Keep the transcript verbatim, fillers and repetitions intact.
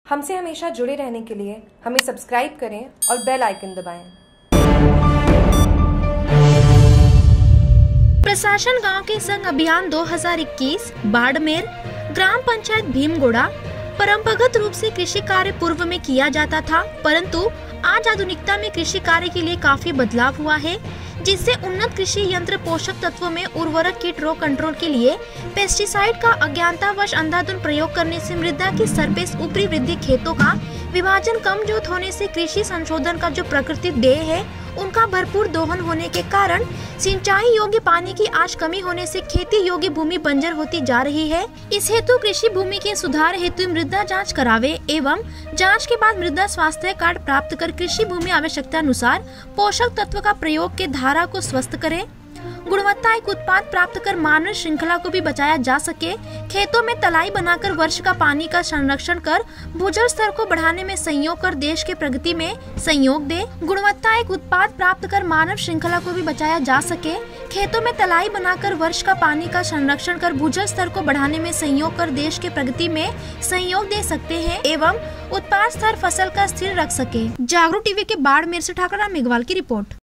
हमसे हमेशा जुड़े रहने के लिए हमें सब्सक्राइब करें और बेल आइकन दबाएं। प्रशासन गांव के संग अभियान दो हज़ार इक्कीस बाड़मेर ग्राम पंचायत भीमगोड़ा परंपरागत रूप से कृषि कार्य पूर्व में किया जाता था, परंतु आज आधुनिकता में कृषि कार्य के लिए काफी बदलाव हुआ है, जिससे उन्नत कृषि यंत्र पोषक तत्वों में उर्वरक कीट रोग कंट्रोल के लिए पेस्टिसाइड का अज्ञानतावश अंधाधुंध प्रयोग करने से मृदा की सरफेस ऊपरी वृद्धि, खेतों का विभाजन कम जोत होने से कृषि संशोधन का जो प्रकृति देय है उनका भरपूर दोहन होने के कारण सिंचाई योग्य पानी की आज कमी होने से खेती योग्य भूमि बंजर होती जा रही है। इस हेतु कृषि भूमि के सुधार हेतु मृदा जांच करावे एवं जांच के बाद मृदा स्वास्थ्य कार्ड प्राप्त कर कृषि भूमि आवश्यकता अनुसार पोषक तत्व का प्रयोग के धारा को स्वस्थ करे, गुणवत्ता एक उत्पाद प्राप्त कर मानव श्रृंखला को भी बचाया जा सके, खेतों में तलाई बनाकर वर्ष का पानी का संरक्षण कर भूजल स्तर को बढ़ाने में सहयोग कर देश के प्रगति में सहयोग दे, गुणवत्ता एक उत्पाद प्राप्त कर मानव श्रृंखला को भी बचाया जा सके, खेतों में तलाई बनाकर वर्ष का पानी का संरक्षण कर भूजल स्तर को बढ़ाने में सहयोग कर देश के प्रगति में सहयोग दे सकते हैं एवं उत्पाद स्तर फसल का स्थिर रख सके। जागरूक टीवी के बाड़मेर से ठाकुर राम मेघवाल की रिपोर्ट।